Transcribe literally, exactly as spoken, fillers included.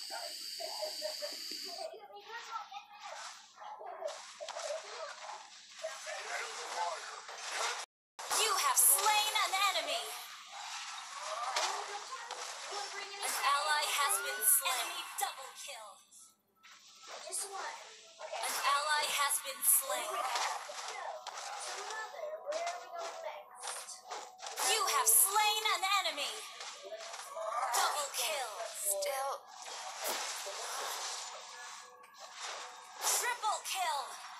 You have slain an enemy. An ally has been slain. Enemy double kill. An ally has been slain. You have slain an enemy. Double kill. Still. Triple kill.